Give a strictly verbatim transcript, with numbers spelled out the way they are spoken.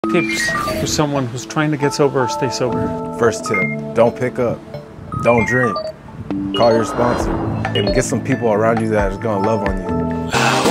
Tips for someone who's trying to get sober or stay sober. First tip, don't pick up, don't drink, call your sponsor, and get some people around you that is gonna love on you.